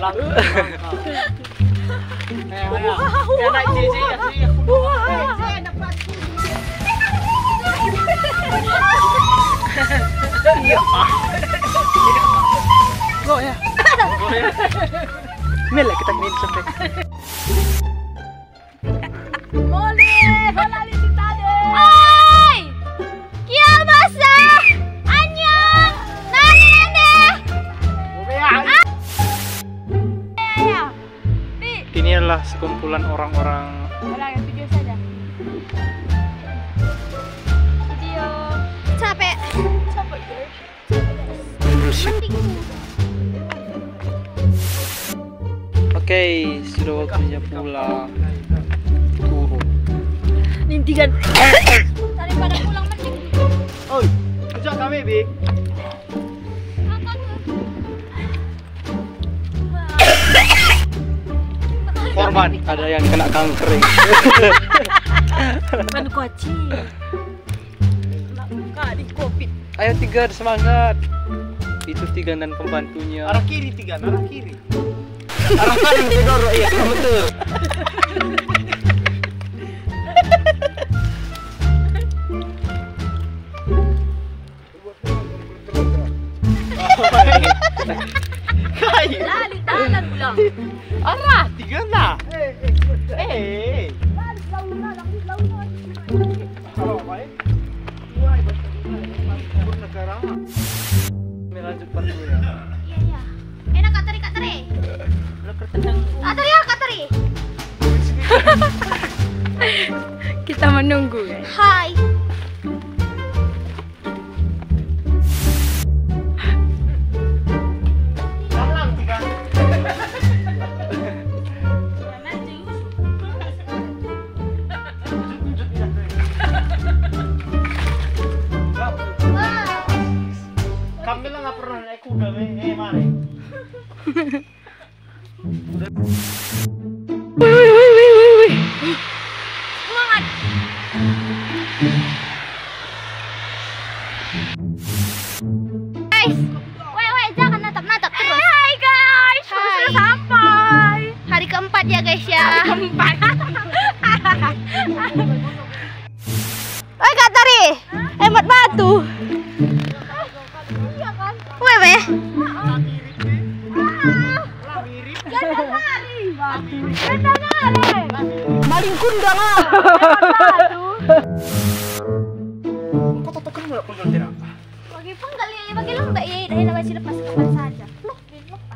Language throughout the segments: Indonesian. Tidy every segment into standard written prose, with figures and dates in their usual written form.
naik sini. Goyah. Mele kita main sampai. Mole, hola Lisitade. Ay! Kia basa? Anyang! Nane! Ini adalah sekumpulan orang-orang. Orang yang video saja. Video. Capek. Oke, sudah waktunya pulang. Turun. Nintigan. Daripada pulang mending. Oi, ajak kami, Bik. Korban, ada yang kena kanker. Ban koci. Buka di Covid. Ayo Tigan, semangat. Itu Tigan dan pembantunya. Arah kiri Tigan, arah kiri. Arah kanan Tigan, iya, betul. Lali tangan pulang. Arah Tigan lah. Lanjut parkur ya. Iya. Enak Kak Teri. Kak Teri ya, Kak Teri. Kita menunggu guys. Hai. Kamila nggak pernah naik kuda, mari. Semangat. Guys, jangan natap-natap terus. Hai guys, sudah sampai. Hari keempat ya guys ya. Hari keempat. Oi Kak Tari, hemat batu. Wewe. Maling kundang ah. Kau totokan nggak penggal tidak? Bagi penggal ya, bagi lembek ya, dah masih lepas kapan saja. Loh, lepas.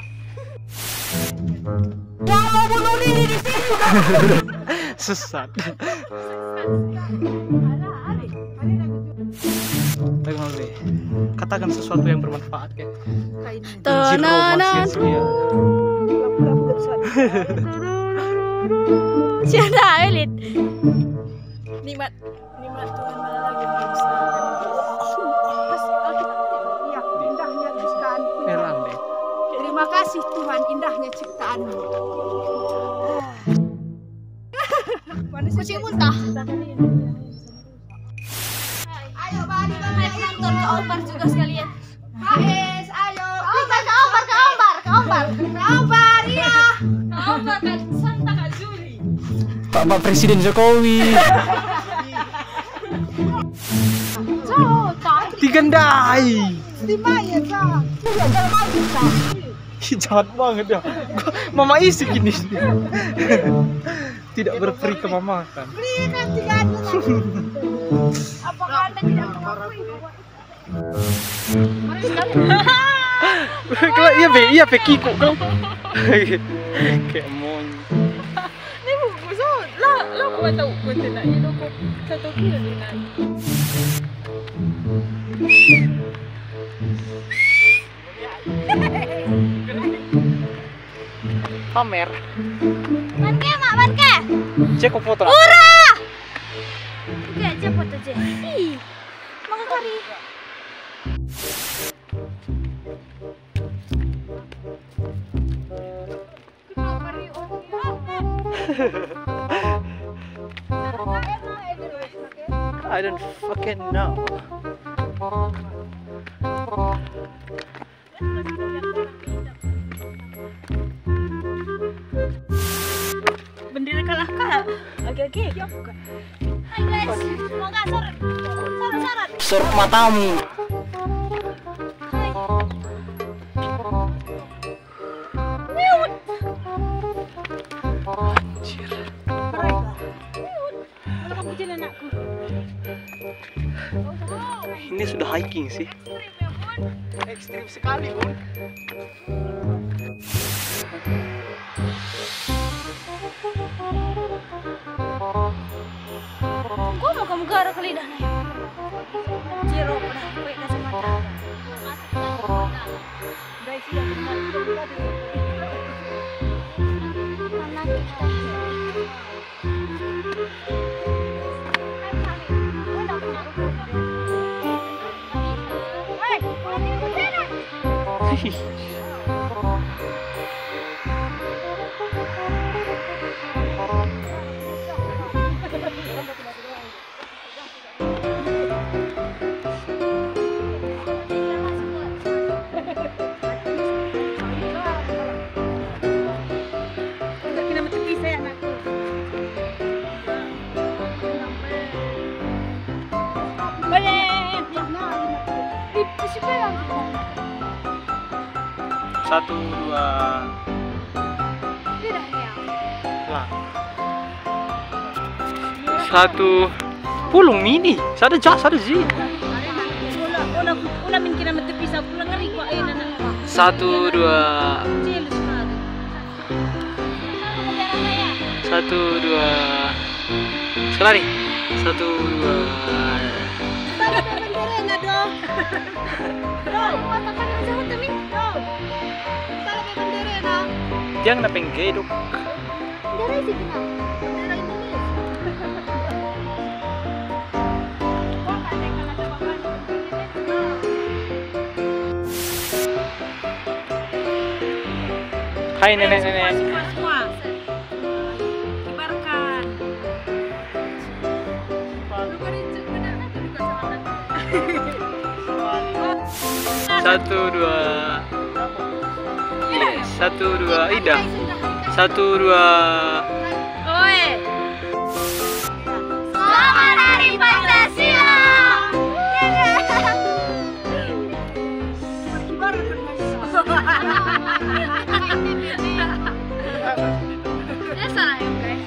Yang mau bunuh diri di sini. Sesat. Katakan sesuatu yang bermanfaat kayak. Tenanan. Siapa elit? Nikmat Tuhan mana lagi berusaha. Iya, indahnya ciptaanmu. Erlande. Terima kasih Tuhan, indahnya ciptaanmu. Kucing muntah. Ayo balik Hai penonton ke Ombar juga sekalian. Ais, ayo. Ke Ombar, iya. Ombar kan Santa Kak Juli. Pak Presiden Jokowi. Tigan dai. Dimaya, Cak. Jahat banget ya. Mama isi gini. Tidak berperi ke mama kan. Berikan 3 juta. Apakah Anda tidak mengakui bahwa Kalau iya be kiko kau. Kayak mon. Ni buku so lah ko tahu ko tina ilo ko satu kilo ni na. Pamer. Banke, Mak, banke. Cek kok foto. Ura! Oke, aja foto aja. Ih, mau kari. I don't fucking know. Oke, bukan. Hai guys, semoga syarat. Sorot matamu. Anjir. Kalau kamu jalan anakku. Ini sudah hiking sih. Ekstrim sekali, Bun. Gua mau kamu garuk ke lidahnya. Jeruk dah pakai kacamata. Guys, ya benar. Mana kita? Satu, dua. Lah. Satu. Pulung mini. Sada sih. Ulah min kira mati pisau pulang ngeri kok ayo anak. Satu, dua. Jealous banget. Satu, dua. Sekali. Satu, dua. Tara bendera na do. Katakan aja temin. Tara bendera na. Tiang na penggedok. Dari sih benar. Bendera Indonesia. Hai nenek-nenek. Semua. Kibarkan. Satu, dua. Yes. Satu, dua. Ida. Satu, dua. Oi. Selamat Hari Pancasila. Ya salah ya guys.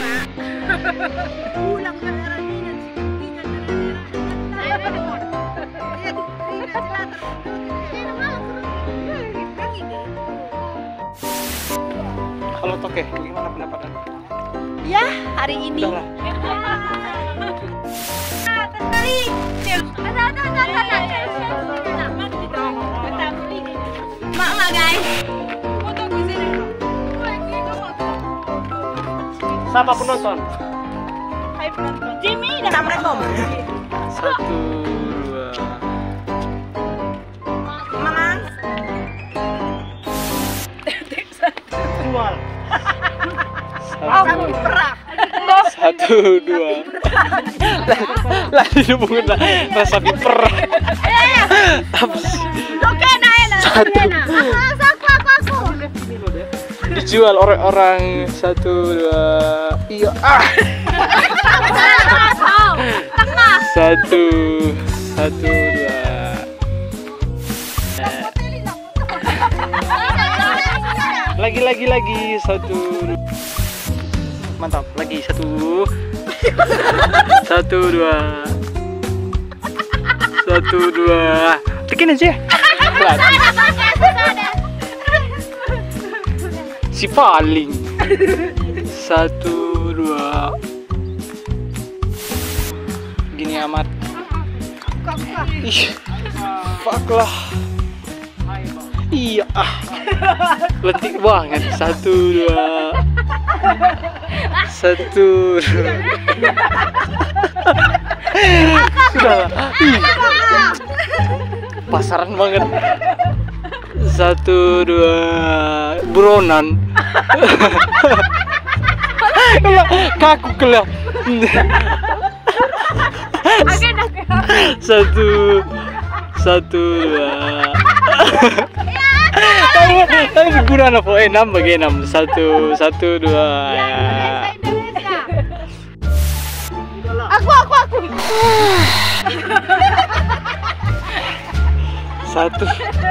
Ulang bendera ini Halo Toke, gimana pendapat Anda? ya, hari ini. Udahlah. Sekali. Mak guys. Foto di sini. Siapa penonton? Hai penonton. Jimmy dah Assalamualaikum. Satu, dua. Mamang. Jual. Aku perah. Satu, dua. Lah dihubungin lah. Rasa piper. Apa sih? Oke, nah. Satu. Aku. Dijual orang-orang. Satu, dua. Iya. Satu, dua. Lagi. Satu. Mantap. Lagi satu. Satu, dua. Satu, dua. Tekin aja. Si paling. Satu, dua. Gini amat. Ih, fuck lah. Iya letik banget. Satu, dua. Satu, dua. Sudah lah. Pasaran banget. Satu, dua. Buronan. Kaku kelah. Satu, dua. Tapi guna apa? 6 bagi 6. Satu, dua. Aku. Satu.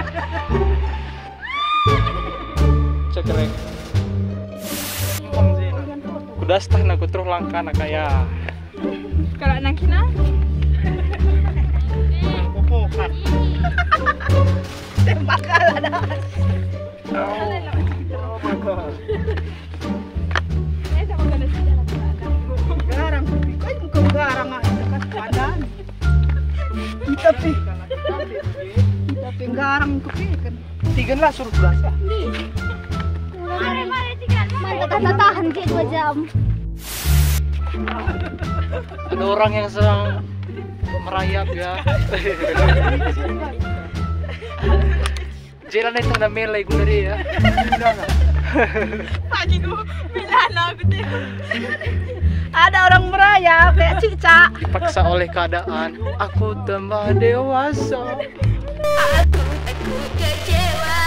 Cekrek. Kudastah aku terus langkah nak kaya. Kalau nang kina? Popokan. Tembak kalah dah. Oh my god. Garang, kau bukan garang dekat badan. Tapi garang kan. Tiga lah suruh berasa. Mantap tahan kayak 2 jam. Ada orang yang sedang merayap ya. Jalan itu na melay ko na rin ya. Pagi ko, milala ako din. Ada orang merayap kayak cicak. Dipaksa oleh keadaan, aku tambah dewasa. Aku kecewa.